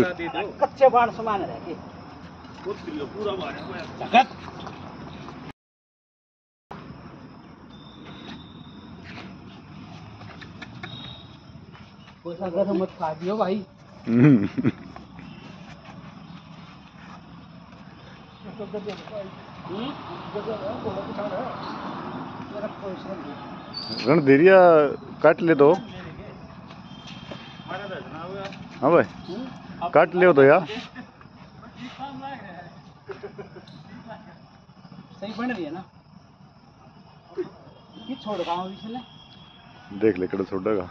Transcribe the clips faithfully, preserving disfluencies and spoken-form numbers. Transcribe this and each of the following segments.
कच्चे बाढ़ समान रह पूरा अगर मत खा दियो भाई। रणधीरिया काट ले तो। हाँ भाई काट ले तो यार। सही बन रही है ना। ये छोड़ रहा हूँ इसने। देख ले कड़ा छोड़ेगा।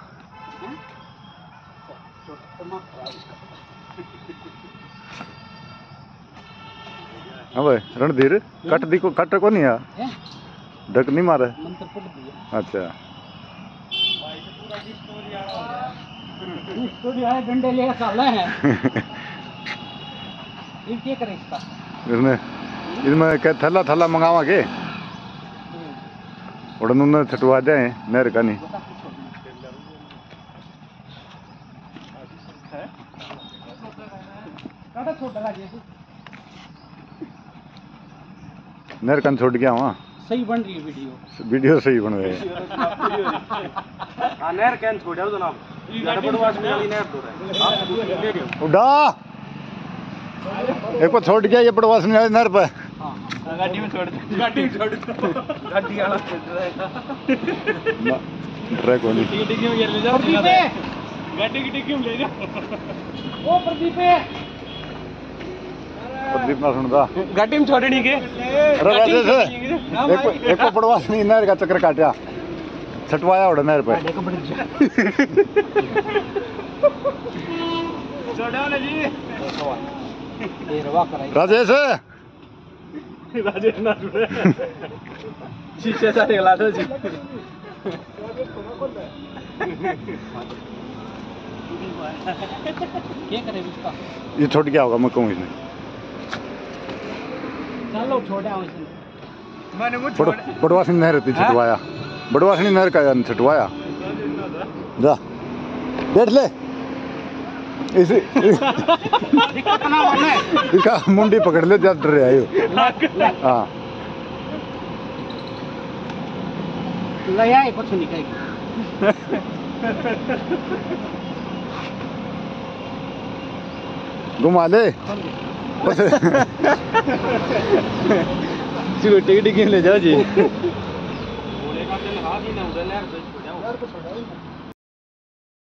हाँ भाई रणधीर कट दी को कट को नहीं यार। डक नहीं मारे। अच्छा डंडे लेकर साला है। ये क्या करे इसका? इसमें इसमें क्या थैला थैला मंगावा के उड़न उन्हें छटवा जाए नहर का नहीं। नहर कन छोड़ गया वहाँ। सही बन रही है वीडियो। वीडियो सही बन रही है। नहर कैन छोड़ा जनाब। गड़बड़वास में वाली नहर तो है। उड़ा एक को छोड़ गया ये बड़वास वाली नहर पे। गाड़ी में छोड़ दो। गाड़ी में छोड़ दो। गाड़ी वाला छोड़ देगा। ट्रैक होनी। डिग्गी में ले जाओ। गाड़ी की डिग्गी में ले जाओ। ओ प्रदीप प्रदीप ना सुनता। गाड़ी में छोड़नी के। अरे राजेश एक एक को बड़वास नहीं नहर का चक्कर काटा छटवाया उड़ा नहर पे। राजेश राजेश ना जुड़े। शीशे सारे गला दो जी। क्या करे इसका? ये छोड़ गया होगा मैं कहूँ इसने। चलो छोड़ा इसने। मैंने मुझे छोड़ा। बड़वासनी नहर थी छटवाया। बड़वासनी नहर का छटवाया। जा बैठ ले। इसी इसका मुंडी पकड़ ले जब डर आयो। हाँ ले आए कुछ निकाल। घुमा ले। टिकट ले जाओ जी।